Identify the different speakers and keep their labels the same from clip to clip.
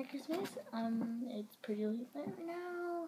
Speaker 1: Christmas. It's pretty late right now.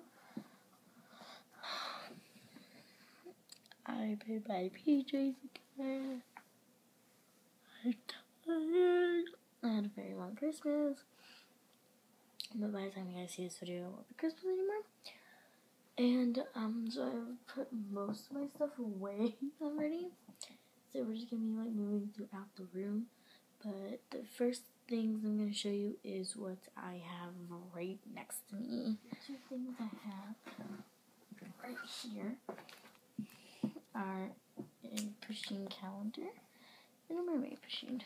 Speaker 1: I paid my PJs again. I'm tired. I had a very long Christmas. But by the time you guys see this video, it won't be Christmas anymore. And, so I've put most of my stuff away already. So we're just gonna be, like, moving throughout the room. But the first things I'm gonna show you is what I have right next to me. The two things I have right here are a pushing calendar and a mermaid machine.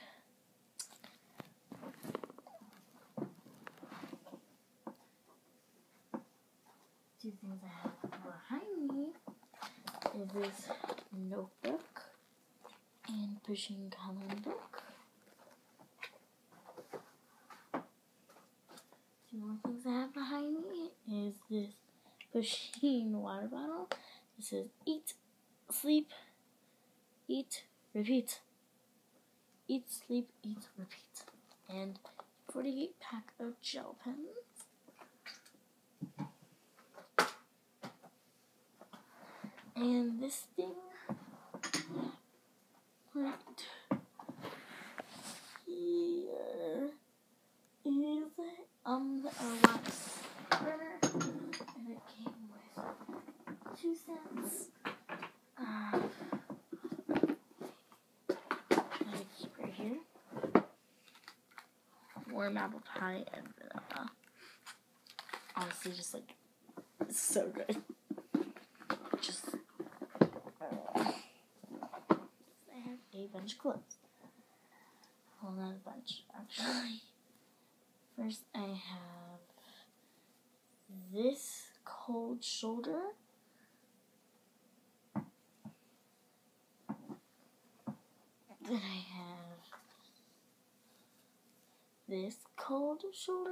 Speaker 1: Two things I have behind me is this notebook and pushing coloring book. Two more things I have behind me is this pushing water bottle. It says eat, sleep, eat, repeat. Eat, sleep, eat, repeat. And 48 pack of gel pens. And this thing right here is a wax burner, and it came with 2 cents. Right here. Warm apple pie and vanilla. Honestly, just like, it's so good. Just, I have a bunch of clothes. Well, not a bunch, actually. First, I have this cold shoulder. Then I have this cold shoulder.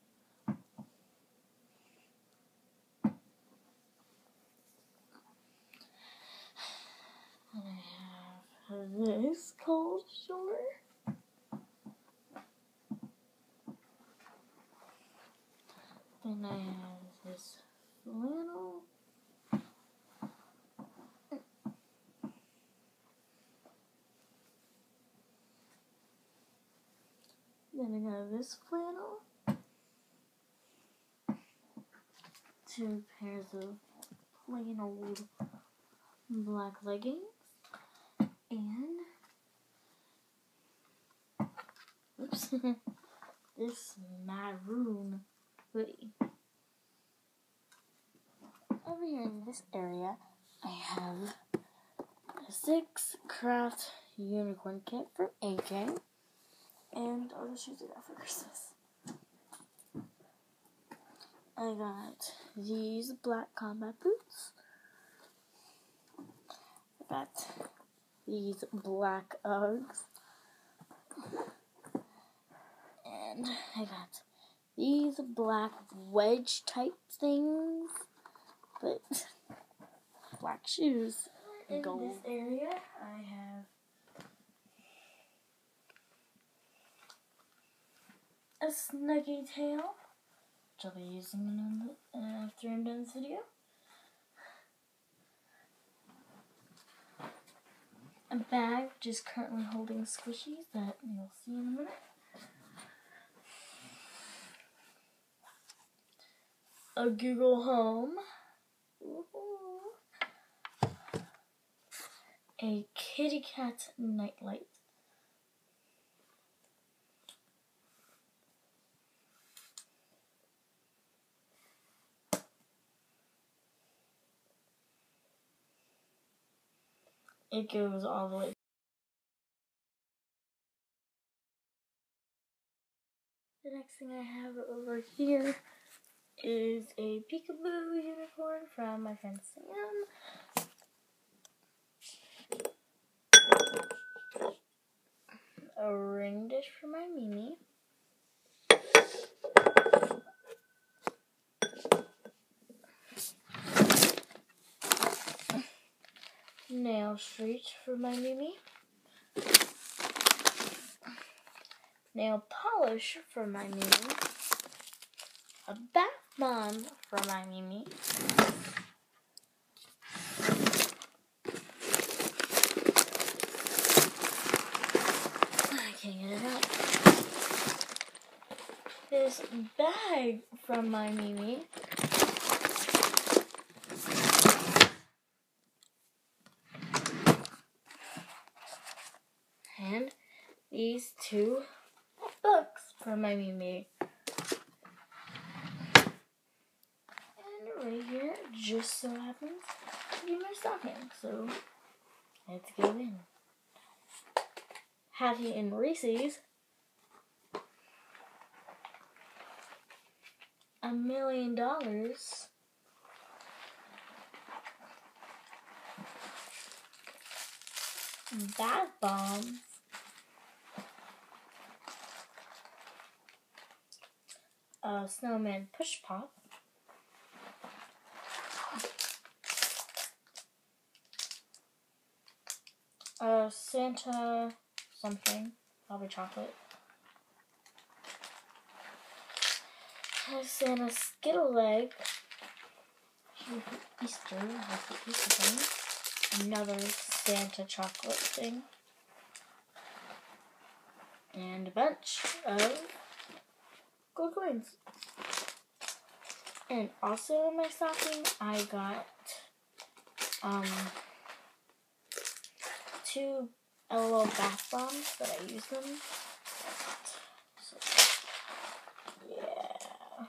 Speaker 1: And I have this cold shoulder. Then I have this flannel. Then I got this flannel. 2 pairs of plain old black leggings. And oops, this maroon hoodie. Over here in this area, I have a 6 craft unicorn kit from AJ, and all the shoes I got for Christmas. I got these black combat boots. I got these black Uggs. And I got these black wedge type things, but black shoes. In gold. This area, I have a Snuggie tail, which I'll be using after I'm done this video. A bag just currently holding squishies that you'll see in a minute. A Google Home. Ooh. A kitty cat nightlight. It goes all the way. The next thing I have over here is a peekaboo unicorn from my friend Sam. A ring dish for my Mimi. Nail street for my Mimi. Nail polish for my Mimi. a bath bomb for my Mimi. I can't get it out. This bag from my Mimi. And these 2 books from my Mimi. And right here just so happens to be my stocking. So let's go in. Hattie and Reese's. $1 million. Bath bombs. Snowman push pop. Santa something, probably chocolate. Santa Skittle leg. Here for Easter, like the Easter thing. Another Santa chocolate thing. And a bunch of gold coins. And also in my stocking, I got 2 LOL bath bombs that I use them. So, yeah.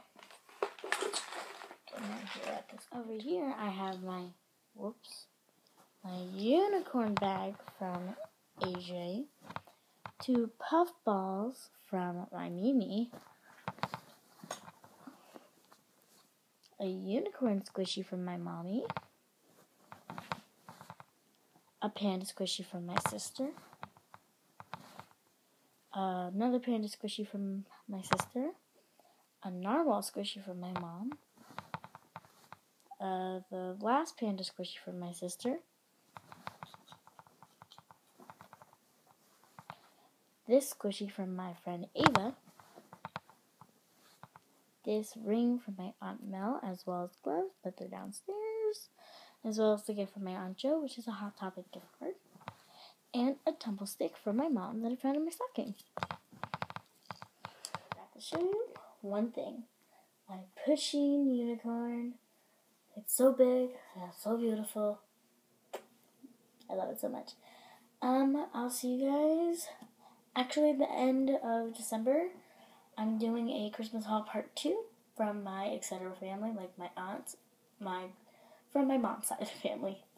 Speaker 1: Over here, I have my unicorn bag from AJ. 2 puff balls from my Mimi. A unicorn squishy from my mommy. A panda squishy from my sister. Another panda squishy from my sister. A narwhal squishy from my mom. The last panda squishy from my sister. This squishy from my friend Ava. This ring from my Aunt Mel, as well as gloves, but they're downstairs. As well as the gift from my Aunt Jo, which is a Hot Topic gift card. And a tumble stick from my mom that I found in my stocking. I have to show you one thing. My pushing unicorn. It's so big. It's so beautiful. I love it so much. I'll see you guys. Actually, at the end of December, I'm doing a Christmas haul part 2 from my etc. family, like my aunts, from my mom's side of the family.